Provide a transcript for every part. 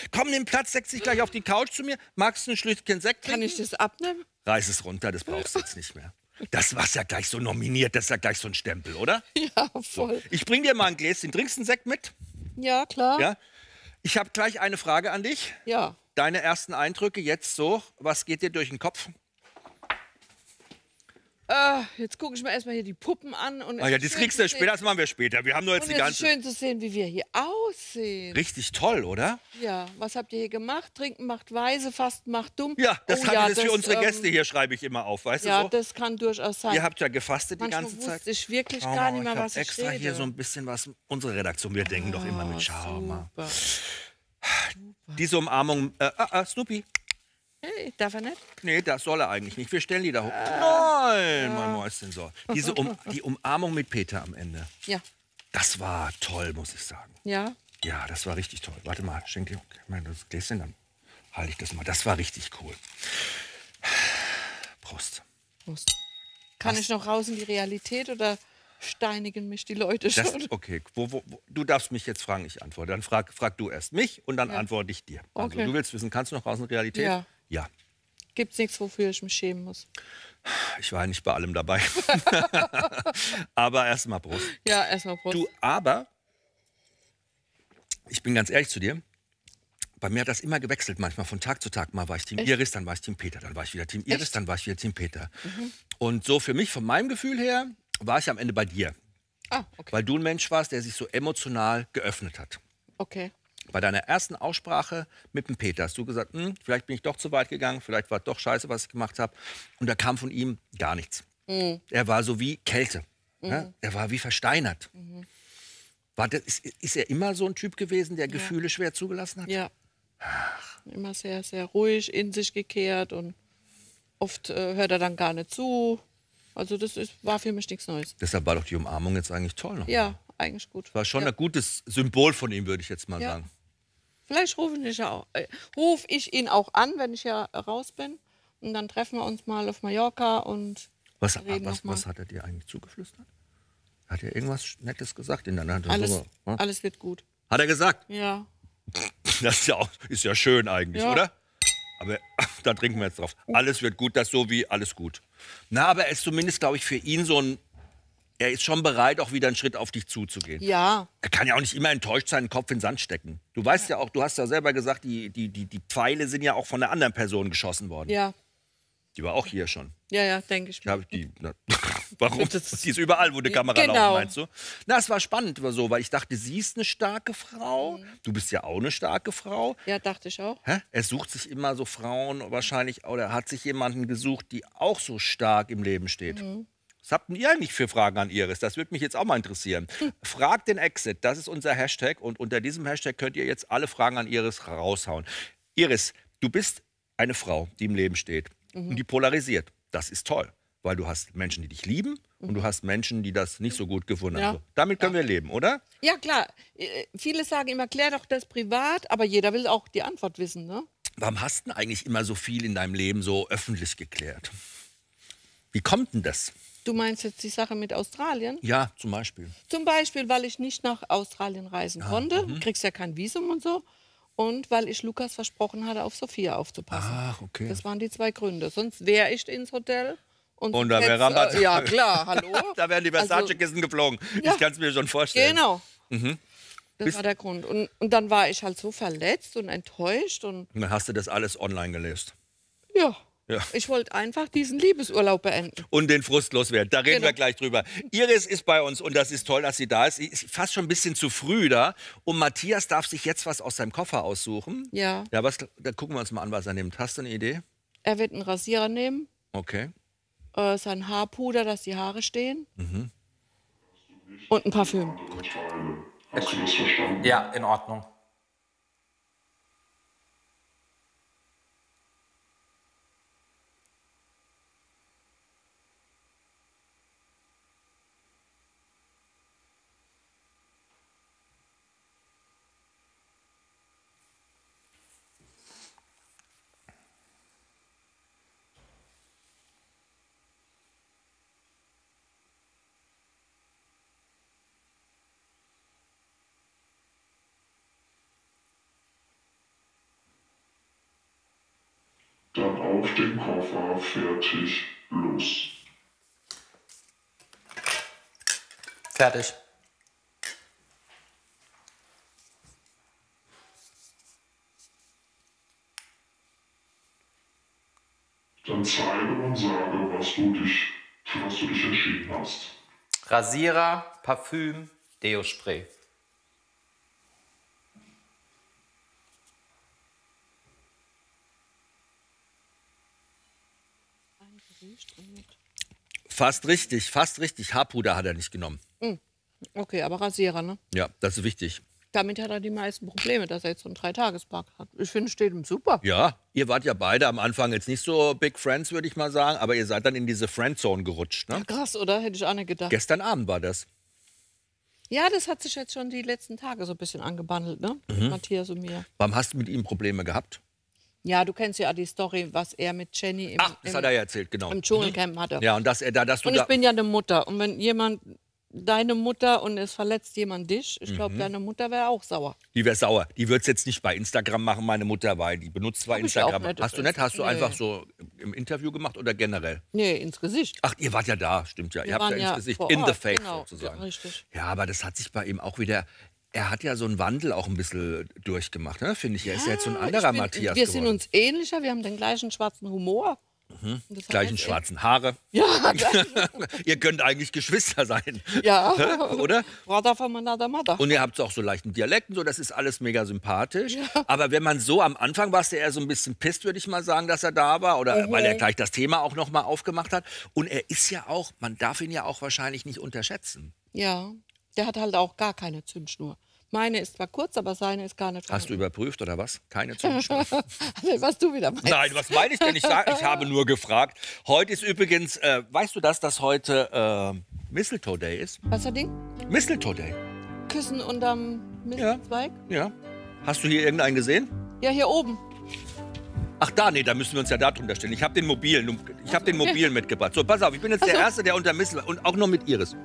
Komm, nimm Platz, setz dich gleich auf die Couch zu mir. Magst du ein Schlückchen Sekt Kann trinken? ich das abnehmen? Reiß es runter, das brauchst du jetzt nicht mehr. Das war's ja gleich so nominiert, das ist ja gleich so ein Stempel, oder? Ja, voll. Ich bring dir mal ein Gläschen. Trinkst du einen Sekt mit? Ja, klar. Ja? Ich habe gleich eine Frage an dich. Ja. Deine ersten Eindrücke jetzt so, was geht dir durch den Kopf? Jetzt gucke ich mir erstmal hier die Puppen an. Und Ah ja, das kriegst du später, das machen wir später. Wir haben nur jetzt Und die es ist ganze... schön zu sehen, wie wir hier aussehen. Richtig toll, oder? Ja, was habt ihr hier gemacht? Trinken macht weise, fasten macht dumm. Ja, das Oh haben wir das für unsere ähm, Gäste hier, schreibe ich immer auf, weißt Ja, du so? das kann durchaus sein. Ihr habt ja gefastet die Manchmal ganze Zeit. wusste ich wirklich Schau gar nicht mehr, ich hab was ich extra rede. hier so ein bisschen was, unsere Redaktion, wir denken doch immer mit, schau mal. Super. Diese Umarmung, Snoopy. Hey, darf er nicht? Nee, das soll er eigentlich nicht. Wir stellen die da hoch. Nein, mein Mäuschen soll. Die Umarmung mit Peter am Ende. Ja. Das war toll, muss ich sagen. Ja. Ja, das war richtig toll. Warte mal, schenk dir das Gläschen, dann halte ich das mal. Das war richtig cool. Prost. Prost. Kann ich noch raus in die Realität oder steinigen mich die Leute schon? Das, okay, du darfst mich jetzt fragen, ich antworte. Dann frag du erst mich und dann antworte ich dir. Also Okay. du willst wissen, kannst du noch raus in die Realität? Ja. Ja. Gibt's nichts, wofür ich mich schämen muss. Ich war ja nicht bei allem dabei. Aber erst mal Prost. Ja, erstmal Prost. Du, aber, ich bin ganz ehrlich zu dir, bei mir hat das immer gewechselt, manchmal von Tag zu Tag. Mal war ich Team Iris, dann war ich Team Peter, dann war ich wieder Team Iris, dann war ich wieder Team Peter. Und so für mich, von meinem Gefühl her, war ich am Ende bei dir. Ah, okay. Weil du ein Mensch warst, der sich so emotional geöffnet hat. Okay. Bei deiner ersten Aussprache mit dem Peter hast du gesagt, vielleicht bin ich doch zu weit gegangen, vielleicht war doch scheiße, was ich gemacht habe. Und da kam von ihm gar nichts. Er war so wie Kälte. Ja? Er war wie versteinert. Ist er immer so ein Typ gewesen, der Gefühle schwer zugelassen hat? Ja. Immer sehr, sehr ruhig, in sich gekehrt und oft hört er dann gar nicht zu. Also war für mich nichts Neues. Deshalb war doch die Umarmung jetzt eigentlich toll noch. Ja, eigentlich gut. War schon ein gutes Symbol von ihm, würde ich jetzt mal Ja. sagen. Vielleicht ruf ich ihn auch an, wenn ich ja raus bin. Und dann treffen wir uns mal auf Mallorca und Was reden noch mal. hat er dir eigentlich zugeflüstert? Hat er irgendwas Nettes gesagt in deiner Hand? Alles wird gut. Hat er gesagt? Ja. Das ist ja schön eigentlich, Ja. oder? Aber da trinken wir jetzt drauf. Alles wird gut, das so wie alles gut. Na, aber er ist zumindest, glaube ich, für ihn so ein... Er ist schon bereit, auch wieder einen Schritt auf dich zuzugehen. Ja. Er kann ja auch nicht immer enttäuscht sein, den Kopf in den Sand stecken. Du weißt ja auch, du hast ja selber gesagt, die Pfeile sind ja auch von einer anderen Person geschossen worden. Ja. Die war auch hier schon. Ja, denke ich. Warum? Die ist überall, wo die Kamera Genau. laufen, meinst du? Na, es war spannend so, weil ich dachte, sie ist eine starke Frau. Du bist ja auch eine starke Frau. Ja, dachte ich auch. Hä? Er sucht sich immer so Frauen wahrscheinlich, oder hat sich jemanden gesucht, die auch so stark im Leben steht. Was habt denn ihr eigentlich für Fragen an Iris? Das würde mich jetzt auch mal interessieren. Fragt den Exit, das ist unser Hashtag. Und unter diesem Hashtag könnt ihr jetzt alle Fragen an Iris raushauen. Iris, du bist eine Frau, die im Leben steht und die polarisiert. Das ist toll, weil du hast Menschen, die dich lieben und du hast Menschen, die das nicht so gut gefunden haben. Ja. So, damit können wir leben, oder? Ja, klar. Viele sagen immer, klär doch das privat, aber jeder will auch die Antwort wissen, ne? Warum hast du denn eigentlich immer so viel in deinem Leben so öffentlich geklärt? Wie kommt denn das? Du meinst jetzt die Sache mit Australien? Ja, zum Beispiel. Zum Beispiel, weil ich nicht nach Australien reisen konnte. Du kriegst ja kein Visum und so. Und weil ich Lukas versprochen hatte, auf Sophia aufzupassen. Ach, okay. Das waren die zwei Gründe. Sonst wäre ich ins Hotel. Und da wäre Rabatt. Ja, klar, hallo. Da wären die Versace-Kissen geflogen. Ja. Ich kann es mir schon vorstellen. Genau. Das war der Grund. Und dann war ich halt so verletzt und enttäuscht. Und Und dann hast du das alles online gelesen. ja, Ja. ich wollte einfach diesen Liebesurlaub beenden. Und den Frust loswerden. Da reden Genau. wir gleich drüber. Iris ist bei uns und das ist toll, dass sie da ist. Sie ist fast schon ein bisschen zu früh da. Und Matthias darf sich jetzt was aus seinem Koffer aussuchen. Ja. Ja, da gucken wir uns mal an, was er nimmt. Hast du eine Idee? Er wird einen Rasierer nehmen, Okay. sein Haarpuder, dass die Haare stehen. Und ein Parfüm. Hast du das verstanden? Ja, in Ordnung. Dann auf den Koffer, fertig, los. Fertig. Dann zeige und sage, für was du dich entschieden hast. Rasierer, Parfüm, Deo-Spray. Fast richtig, fast richtig. Haarpuder hat er nicht genommen. Okay, aber Rasierer, ne? Ja, das ist wichtig. Damit hat er die meisten Probleme, dass er jetzt so einen 3-Tages-Park hat. Ich finde, es steht ihm super. Ja, ihr wart ja beide am Anfang jetzt nicht so Big Friends, würde ich mal sagen, aber ihr seid dann in diese Friendzone gerutscht, ne? Krass, oder? Hätte ich auch nicht gedacht. Gestern Abend war das. Ja, das hat sich jetzt schon die letzten Tage so ein bisschen angebandelt, ne? Mit Matthias und mir. Warum hast du mit ihm Probleme gehabt? Ja, du kennst ja die Story, was er mit Jenny Ach, das hat er ja erzählt, genau. im Dschungelcamp hatte. Ja, und dass du Und ich da... bin ja eine Mutter. Und wenn jemand, deine Mutter, und es verletzt jemand dich, ich glaube, deine Mutter wäre auch sauer. Die wäre sauer. Die wird es jetzt nicht bei Instagram machen, meine Mutter, weil die benutzt zwar Hab ich ja auch Instagram. nicht. Hast du nicht? Hast du Nee. einfach so im Interview gemacht oder generell? Nee, ins Gesicht. Ach, ihr wart ja da, stimmt ja. Ihr habt ja waren ins ja Gesicht, vor in the Ort, face genau. sozusagen. Ja, richtig. Ja, aber das hat sich bei ihm auch wieder... Er hat ja so einen Wandel auch ein bisschen durchgemacht, ne? Finde ich. Er ist ja jetzt so ein anderer Matthias Wir sind geworden. uns ähnlicher, wir haben den gleichen schwarzen Humor. Und das Gleichen heißt, schwarzen Haare. Ja, Ihr könnt eigentlich Geschwister sein, ja. oder? Brother von another mother. Und ihr habt auch so leichten Dialekten, so, das ist alles mega sympathisch. Aber wenn man so am Anfang warst, der eher so ein bisschen pisst, würde ich mal sagen, dass er da war. Oder weil er gleich das Thema auch noch mal aufgemacht hat. Und er ist ja auch, man darf ihn ja auch wahrscheinlich nicht unterschätzen. Ja, der hat halt auch gar keine Zündschnur. Meine ist zwar kurz, aber seine ist gar nicht. Hast du überprüft oder was? Keine Zündschnur. Was du wieder meinst. Nein, was meine ich denn? Ich habe nur gefragt. Heute ist übrigens, weißt du das, dass heute Mistletoe Day ist? Was ist das Ding? Mistletoe Day. Küssen unterm Mistelzweig? Ja. Hast du hier irgendeinen gesehen? Ja, hier oben. Ach da, nee, da müssen wir uns ja da drunter stellen. Ich habe den mobilen, mitgebracht. So, pass auf, ich bin jetzt der Erste, der unter Mistel und auch noch mit Iris.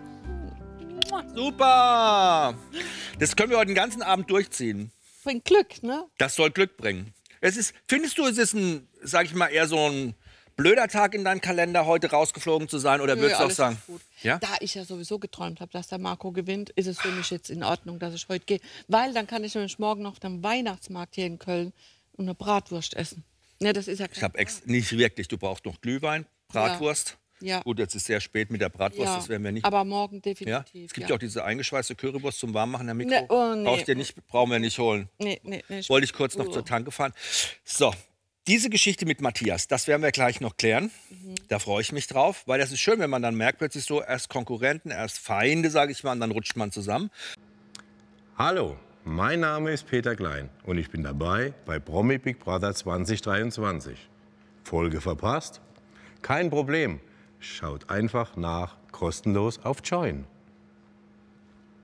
Super! Das können wir heute den ganzen Abend durchziehen. Bringt Glück, ne? Das soll Glück bringen. Findest du, es ist ein, sag ich mal, eher so ein blöder Tag in deinem Kalender, heute rausgeflogen zu sein? Oder würdest du auch alles sagen, ist gut. ja? Da ich ja sowieso geträumt habe, dass der Marco gewinnt, ist es für mich jetzt in Ordnung, dass ich heute gehe. Weil dann kann ich nämlich morgen auf dem Weihnachtsmarkt hier in Köln eine Bratwurst essen. Ne, das ist ja Ich habe nicht wirklich, du brauchst noch Glühwein, Bratwurst. Ja. Gut, jetzt ist sehr spät mit der Bratwurst, Ja, das werden wir nicht. aber morgen Ja? definitiv. Es gibt ja auch diese eingeschweißte Currywurst zum Warmmachen im Mikro. Ne, oh, nee. Brauchen wir nicht holen. Nee. Wollte ich kurz noch zur Tanke fahren. So, diese Geschichte mit Matthias, das werden wir gleich noch klären. Da freue ich mich drauf, weil das ist schön, wenn man dann merkt, plötzlich so erst Konkurrenten, erst Feinde, sage ich mal, und dann rutscht man zusammen. Hallo, mein Name ist Peter Klein und ich bin dabei bei Promi Big Brother 2023. Folge verpasst? Kein Problem. Schaut einfach nach, kostenlos auf Join.